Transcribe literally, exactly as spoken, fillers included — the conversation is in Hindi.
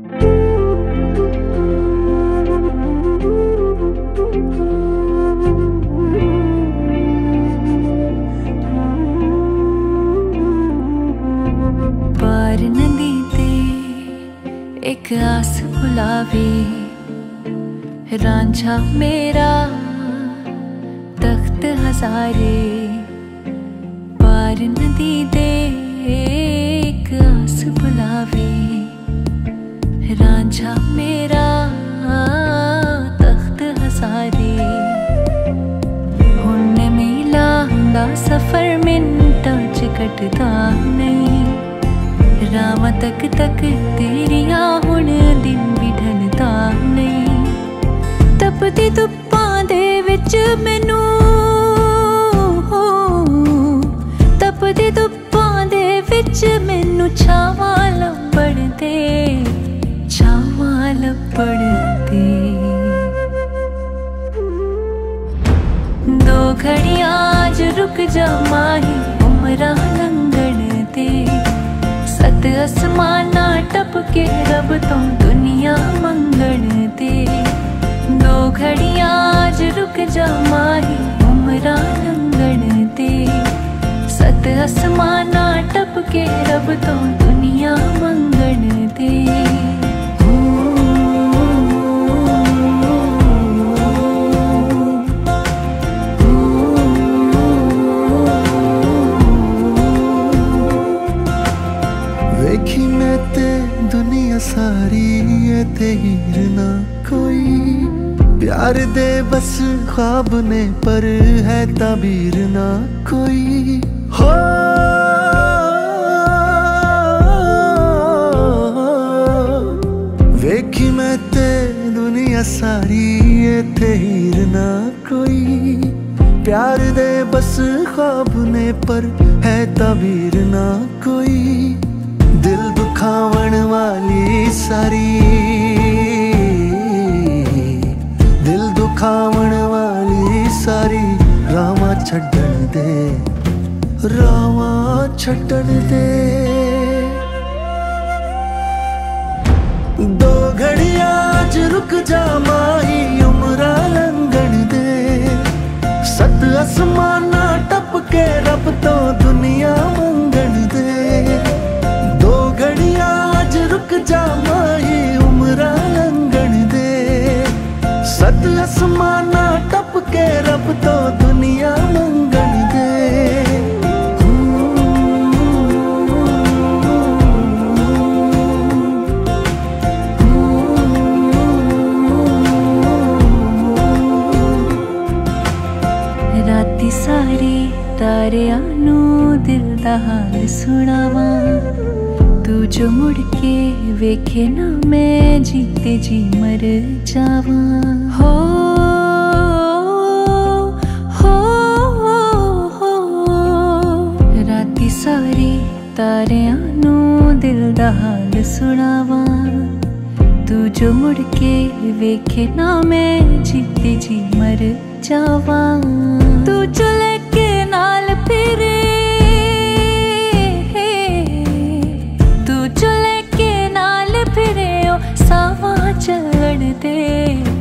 पार नदी ते एक आस बुलावे, रांझा मेरा तख्त हजारे। पार नदी दे एक आस बुलावे, रांझा मेरा तख्त हजारे। हुण मीला दा सफर मिंटां च कटदा नहीं, रावां तक तक तेरियां हुण दिन भी ढलदा नहीं। तपदी धुप्पां दे विच मैनू, तपदी धुप्पां दे विच मैनू छावां लभण दे, छावां लभण दे। दो घड़ियां ज रुक जा माही उमरां लंघण दे, सत आसमाना टप के रब तो दुनिया मंगण दे। दो घड़ियां ज रुक जा माही उमरां लंघण दे, सत आसमाना टप के रब तो दुनिया मंगण दे। वेखी मैं ते दुनिया सारी ये ते हीर ना कोई, प्यार दे बस ख्वाब ने पर है ताबीर ना कोई। हो वेखी मैं ते दुनिया सारी ये ते हीर ना कोई, प्यार दे बस ख्वाब ने पर है ताबीर ना कोई। दिल दुखावण वाली सारी, दिल दुखावण वाली सारी रावां छड्डण दे, रावां छड्डण दे। दो घड़ियां च रुक जा माही उमरां लंघण दे, सत आसमाना टप के रब तो दुनिया मंगण दे। दो घड़ियां च रुक जा माही उमरां लंघण दे, सत आसमाना टप के रब तो दुनिया मंगण दे। राती सारी तारियां नू दिल दा हाल सुणावां, तू जो मुड़ के वेखे ना मैं जीते जी मर जावां। हो हो हो राती सारी तारियां नू दिल दा हाल सुणावां, तू जो मुड़ के वेखे ना मैं जीते जी मर जावां। तू जो लेके नाल फिरे, तू जो लेके नाल फिरे ओ सावां चलण दे।